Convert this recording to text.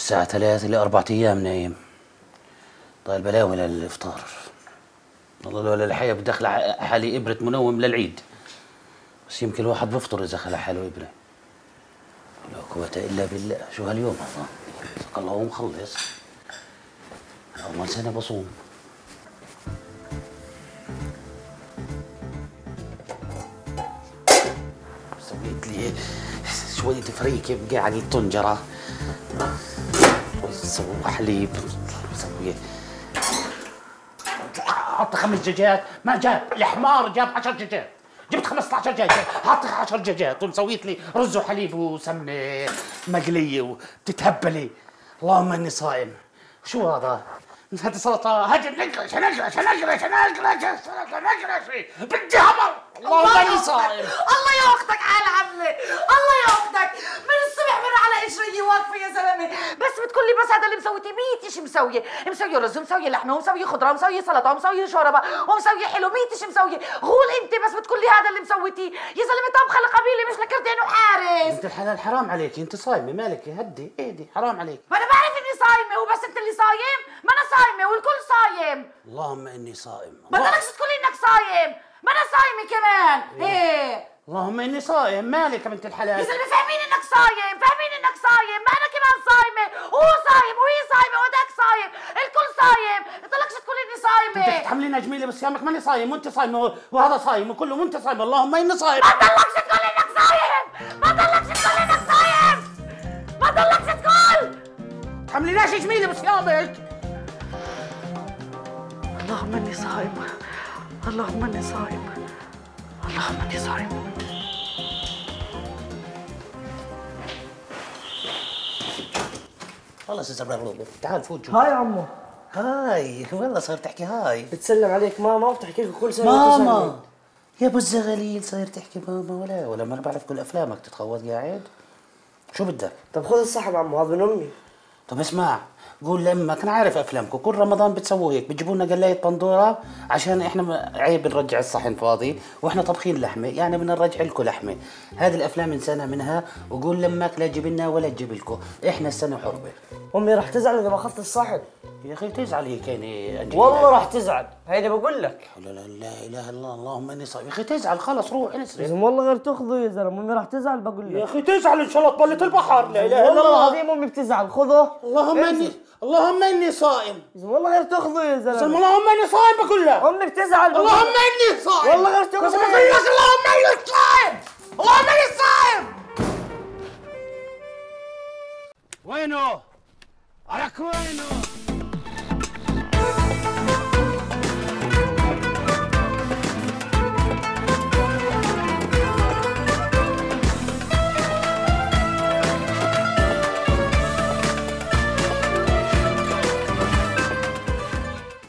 الساعة 3 ل4 أيام نايم. طيب بلاوي للإفطار. والله لولا الحياة بدخل حالي إبرة منوم للعيد. بس يمكن الواحد بفطر إذا خلى حاله إبرة. لا قوة إلا بالله. شو هاليوم هذا؟ الله هو مخلص. أول سنة بصوم. سويت لي شوية فريكة بقى على الطنجرة. سووا حليب. سوي حط 5 دجاجات. ما جاب الحمار، جاب 10 دجاجات. جبت 15 دجاجة، حط 10 دجاجات وسويت لي رز وحليب وسمنة مقلية وتتهبلي. اللهم اني صائم. شو هذا؟ هذه سلطة. هاجي نقرش نقرش نقرش نقرش نقرش بدي همر. اللهم اني صائم. الله ياخذك على العملة، الله ياخذك. من الصبح مر على قشرية واقفة يا زلمة، بس بتقول لي بس هذا اللي مسويتي 100 شيء مسوية، مسوية رز ومسوية لحمة ومسوية خضرة ومسوية سلطة ومسوية شوربة ومسوية حلو، 100 شيء مسوية. غول انت بس بتقول لي هذا اللي مسويتيه، يا زلمة طبخة القبيلة مش لكرتين وحارس. انت الحلال حرام عليك، انت صايمة مالك؟ هدي اهدي، حرام عليك. ما انا بعرف اني صايمة وبس انت اللي صايم؟ ما انا صايمة والكل صايم. اللهم اني صائم. ما بدكش تقولي انك صايم، ما انا صايمة كمان. ايه اللهم اني صائم. مالك يا بنت الحلال؟ يا زلمة فاهمين انك صايم، فاهمين انك صايم، ما انا كمان صايمة، وهو صايم وهي صايمة وهداك صايم، الكل صايم، ما بدكش تقولي اني صايمة. انت تحملينا جميلة بصيامك. ماني صايم وانت صايمة وهذا صايم وكله وانت صايم. اللهم اني صايم. ما ضلكش تقول انك صايم، ما ضلكش تقول انك صايم، ما ضلكش تقول. تحمليناش جميلة بصيامك. اللهم اني صايم، اللهم اني صايم، اللهم اني صايم. خلص يا زبر، تعال فوت شوف. هاي عمو. هاي والله صار تحكي هاي. بتسلم عليك ماما وبتحكي لك كل سنه ماما يا ابو الزغليل صاير تحكي ماما ولا ما انا بعرف كل افلامك تتخوض قاعد. شو بدك؟ طب خذ الصحن عمو، هذا من امي. طب اسمع، قول لامك انا عارف افلامكم كل رمضان بتسووا هيك، بتجيبوا لنا قلايه بندوره عشان احنا عيب نرجع الصحن فاضي واحنا طبخين لحمه، يعني بدنا نرجع لكم لحمه. هذه الافلام انسانها منها، وقول لامك لا تجيب لنا ولا تجيب لكم، احنا السنه حربه. امي راح تزعل اذا ما اخذت الصحن. يا اخي تزعل هيك يعني أجي والله راح تزعل، هيدا بقول لك. لا لا لا اله الا الله، اللهم اني صايم. يا اخي تزعل خلص روح يا انسرف. زلمه والله غير تاخذه يا زلمه، امي راح تزعل بقول يا لك. اخي تزعل ان شاء الله طبلة البحر. لا اله الا والله الله. العظيم امي بتزعل، خذه. اللهم اني صائم. يا زلمه والله غير تاخذه يا زلمه. اللهم اني صائم بقول لك. امي بتزعل بقول لك. اللهم اني صائم. والله غير تاخذه. اللهم اني صائم. اللهم اني صائم. وينه؟ عليك وينه؟